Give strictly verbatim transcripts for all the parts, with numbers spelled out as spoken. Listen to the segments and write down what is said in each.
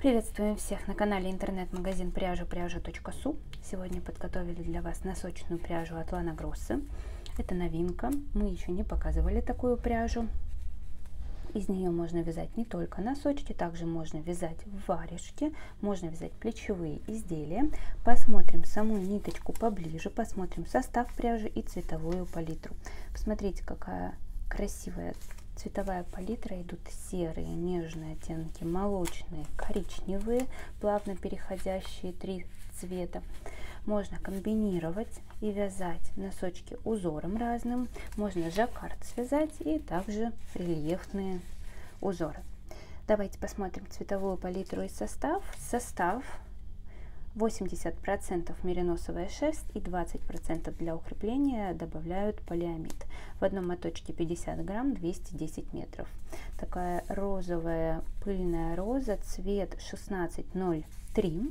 Приветствуем всех на канале интернет-магазин пряжа пряжа точка су. Сегодня подготовили для вас носочную пряжу от Лана Гроссе. Это новинка, мы еще не показывали такую пряжу. Из нее можно вязать не только носочки, также можно вязать варежки, можно вязать плечевые изделия. Посмотрим саму ниточку поближе, посмотрим состав пряжи и цветовую палитру. Посмотрите, какая красивая цветовая палитра. Идут серые, нежные оттенки, молочные, коричневые, плавно переходящие три цвета. Можно комбинировать и вязать носочки узором разным. Можно жаккард связать и также рельефные узоры. Давайте посмотрим цветовую палитру и состав. Состав: восемьдесят процентов мериносовая шерсть и двадцать процентов для укрепления добавляют полиамид. В одном моточке пятьдесят грамм, двести десять метров. Такая розовая пыльная роза, цвет шестнадцать ноль три.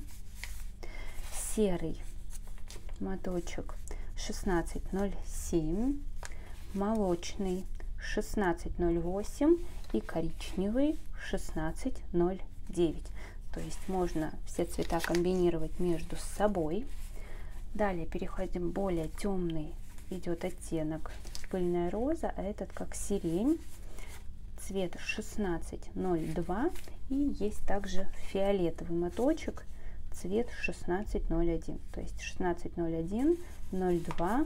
Серый моточек шестнадцать ноль семь. Молочный шестнадцать ноль восемь и коричневый шестнадцать ноль девять. То есть можно все цвета комбинировать между собой. Далее переходим в более темный, идет оттенок пыльная роза, а этот как сирень, цвет шестнадцать ноль два, и есть также фиолетовый моточек, цвет шестнадцать ноль один. То есть шестнадцать ноль один, ноль два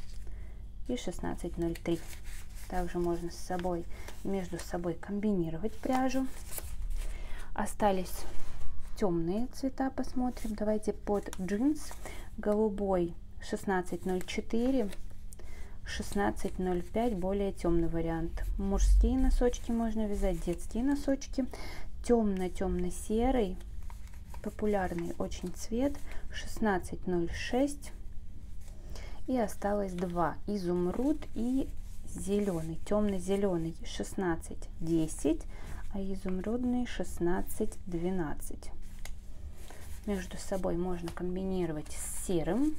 и шестнадцать ноль три. Также можно с собой между собой комбинировать пряжу. Остались темные цвета, посмотрим. Давайте под джинс. Голубой шестнадцать ноль четыре, шестнадцать ноль пять, более темный вариант. Мужские носочки можно вязать, детские носочки. Темно-темно-серый, популярный очень цвет, шестнадцать ноль шесть. И осталось два: изумруд и зеленый, темно-зеленый, шестнадцать десять, а изумрудный шестнадцать двенадцать. Между собой можно комбинировать с серым,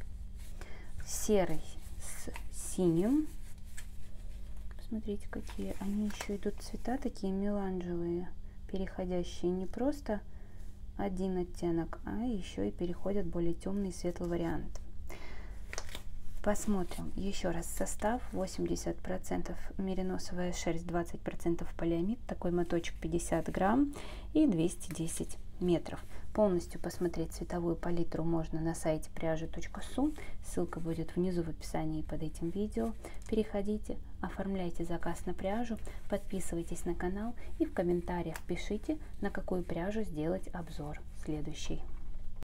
серый с синим. Посмотрите, какие они еще идут цвета, такие меланжевые, переходящие не просто один оттенок, а еще и переходят в более темный и светлый вариант. Посмотрим еще раз состав: восемьдесят процентов мериносовая шерсть, двадцать процентов полиамид, такой моточек пятьдесят грамм и двести десять метров. Полностью посмотреть цветовую палитру можно на сайте пряжа точка су, ссылка будет внизу в описании под этим видео. Переходите, оформляйте заказ на пряжу, подписывайтесь на канал и в комментариях пишите, на какую пряжу сделать обзор следующий.